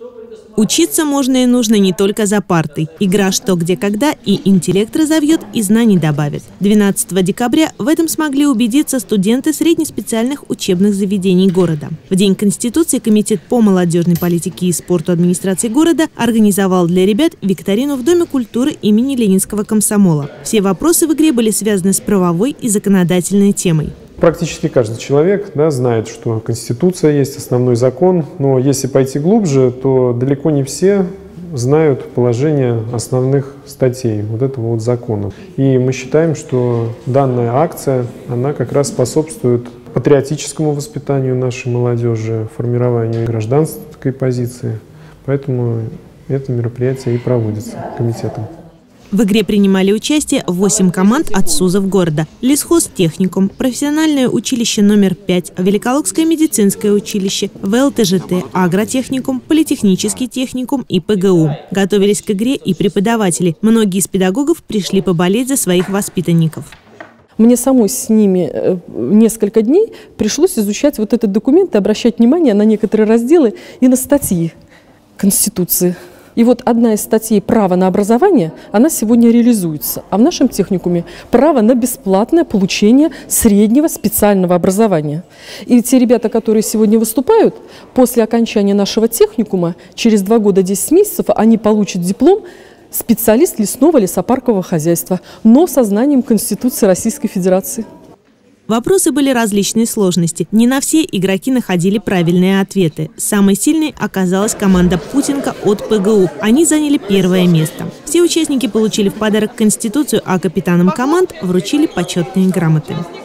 Учиться можно и нужно не только за партой. Игра «Что, где, когда» и интеллект разовьет, и знаний добавит. 12 декабря в этом смогли убедиться студенты среднеспециальных учебных заведений города. В День Конституции Комитет по молодежной политике и спорту администрации города организовал для ребят викторину в Доме культуры имени Ленинского комсомола. Все вопросы в игре были связаны с правовой и законодательной темой. Практически каждый человек знает, что Конституция есть основной закон, но если пойти глубже, то далеко не все знают положение основных статей вот этого закона. И мы считаем, что данная акция, она как раз способствует патриотическому воспитанию нашей молодежи, формированию гражданской позиции. Поэтому это мероприятие и проводится комитетом. В игре принимали участие 8 команд от СУЗов города: лесхозтехникум, профессиональное училище номер 5, Великолукское медицинское училище, ВЛТЖТ, агротехникум, политехнический техникум и ПГУ. Готовились к игре и преподаватели. Многие из педагогов пришли поболеть за своих воспитанников. Мне самой с ними несколько дней пришлось изучать вот этот документ и обращать внимание на некоторые разделы и на статьи Конституции. И вот одна из статей «Право на образование», она сегодня реализуется. А в нашем техникуме право на бесплатное получение среднего специального образования. И те ребята, которые сегодня выступают, после окончания нашего техникума, через 2 года 10 месяцев, они получат диплом специалист лесного лесопаркового хозяйства, но со знанием Конституции Российской Федерации. Вопросы были различной сложности. Не на все игроки находили правильные ответы. Самой сильной оказалась команда «Путинка» от ПГУ. Они заняли 1-е место. Все участники получили в подарок Конституцию, а капитанам команд вручили почетные грамоты.